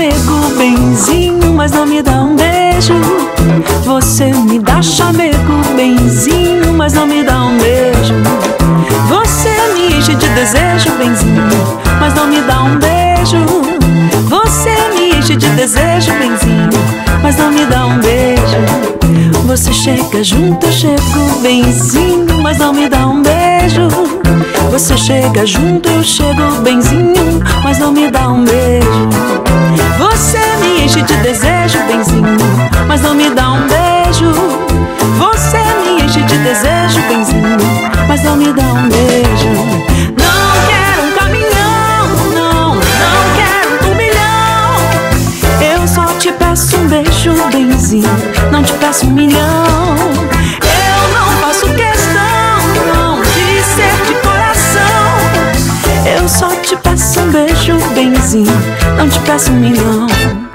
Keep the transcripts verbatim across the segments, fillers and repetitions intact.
chamego, benzinho, mas não me dá um beijo. Você me dá chamego, benzinho, mas não me dá um beijo. Você me enche de desejo, benzinho, mas não me dá um beijo. Você me enche de desejo, benzinho, mas não me dá um beijo. Você chega junto, eu chego, benzinho, mas não me dá um beijo. Você chega junto, eu chego, benzinho, mas não me dá um beijo. Você me enche de desejo, benzinho, mas não me dá um beijo. Você me enche de desejo, benzinho, mas não me dá um beijo. Não quero um caminhão, não, não quero um milhão. Eu só te peço um beijo, benzinho, não te peço um milhão. Eu não faço questão, não, de ser de coração. Eu só te peço um beijo, benzinho, não te peço um milhão.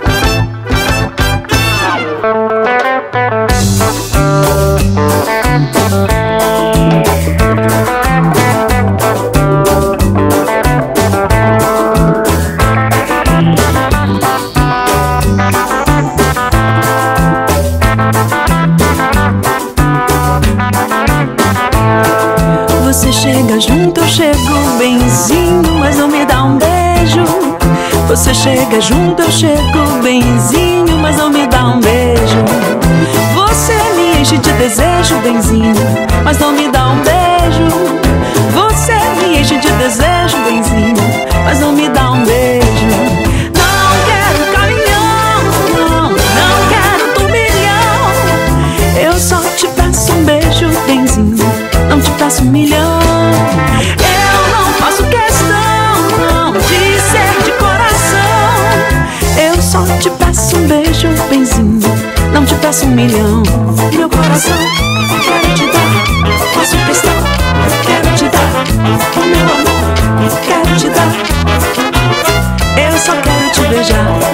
Você chega junto, eu chego, benzinho, mas não me dá um beijo. Você chega junto, eu chego, benzinho, mas não me dá um beijo. Você me enche de desejo, benzinho, mas não me dá um beijo. Você me enche de desejo, benzinho, mas não me dá um beijo. Não quero caminhão, não, não quero turbilhão. Eu só te peço um beijo, benzinho, não te peço um milhão. Eu não faço questão, não, de ser de coração. Eu só te peço um beijo, benzinho, não te peço um milhão. Meu coração, quero te dar, faço questão, quero te dar o meu amor, quero te dar. Eu só quero te beijar.